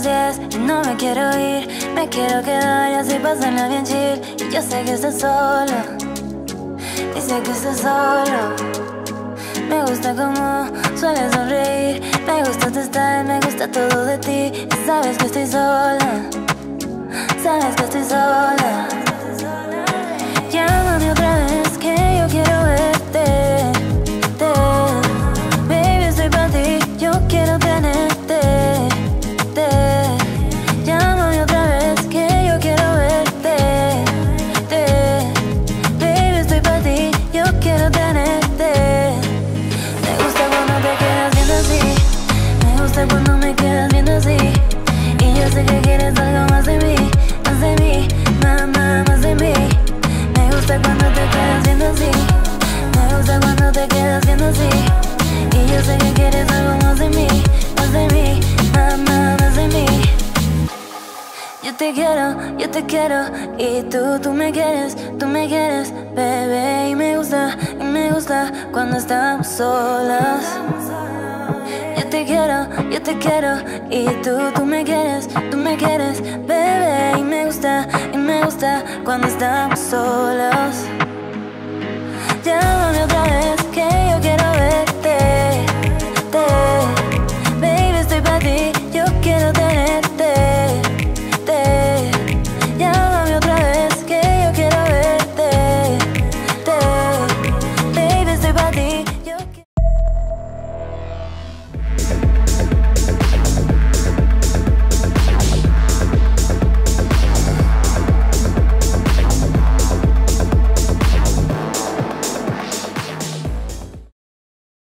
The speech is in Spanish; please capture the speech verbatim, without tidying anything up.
diez y no me quiero ir. Me quiero quedar y así pasarla bien chill. Y yo sé que estás solo, y sé que estás solo. Me gusta como sueles sonreír, me gusta tu style, me gusta todo de ti. Y sabes que estoy sola, sabes que estoy sola. Llámame otra vez que yo quiero verte, te. Baby, estoy para ti, yo quiero tenerte, te. Llámame otra vez que yo quiero verte, te. Baby, estoy para ti, yo quiero tenerte. Me gusta cuando te quedas viendo así, me gusta cuando me quedas viendo así. Y yo sé que quieres algo más de mí, más de mí, mamá, más de mí. Me gusta cuando te quedas viendo así, me gusta cuando te quedas viendo así. Y yo sé que quieres algo más de mí, más de mí, mamá, más de mí. Yo te quiero, yo te quiero, y tú, tú me quieres, tú me quieres, bebé. Y me gusta, y me gusta cuando estamos solas. Yo te quiero, yo te quiero, y tú, tú me quieres, tú me quieres, bebé. Y me gusta, y me gusta cuando estamos solos. Llámame otra vez